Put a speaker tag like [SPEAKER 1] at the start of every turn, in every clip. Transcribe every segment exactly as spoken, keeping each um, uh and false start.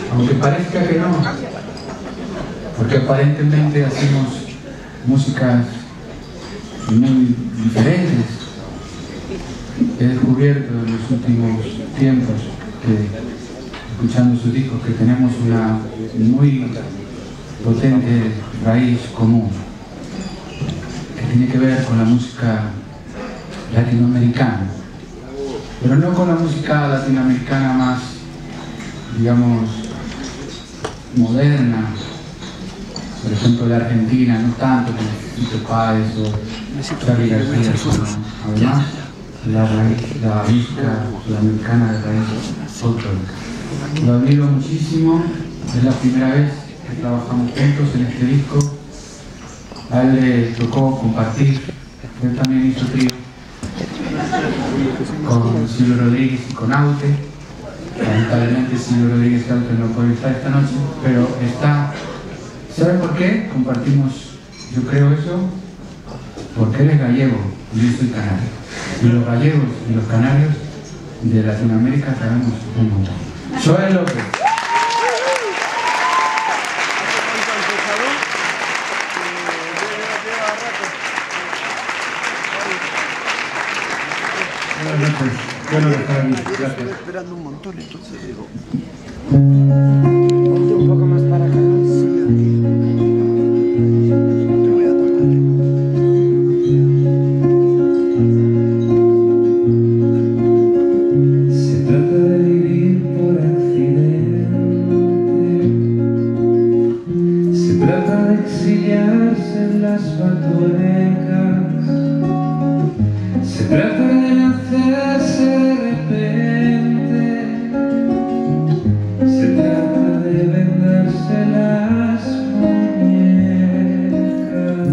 [SPEAKER 1] aunque parezca que no, porque aparentemente hacemos músicas muy diferentes. He descubierto en los últimos tiempos que, escuchando sus discos, que tenemos una muy potente raíz común, que tiene que ver con la música latinoamericana, pero no con la música latinoamericana más, digamos, moderna, por ejemplo la Argentina, no tanto como Fito Páez o Charly García, sino además la, raíz, la música sudamericana de raíz folclórica. Lo admiro muchísimo, es la primera vez que trabajamos juntos en este disco. A él le tocó compartir, él también hizo trío con Silvio Rodríguez y con Aute. Lamentablemente Silvio Rodríguez y Aute no puede estar esta noche, pero está. ¿Saben por qué compartimos, yo creo eso? Porque él es gallego y yo soy canario. Y los gallegos y los canarios de Latinoamérica sabemos un montón. Joel López. Buenas noches. Bueno, estar aquí. Gracias.
[SPEAKER 2] Estoy esperando un montón, entonces digo.
[SPEAKER 3] Ponte un poco más para acá.
[SPEAKER 2] Sí, aquí. Te voy a tocar.
[SPEAKER 1] Se trata de vivir por accidente. Se trata de exiliarse en las batuecas. Se trata de nacerse de repente. Se trata de vendarse las muñecas.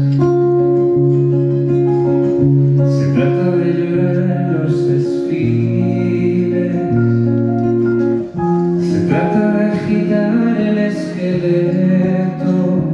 [SPEAKER 1] Se trata de llorar en los desfiles. Se trata de agitar el esqueleto.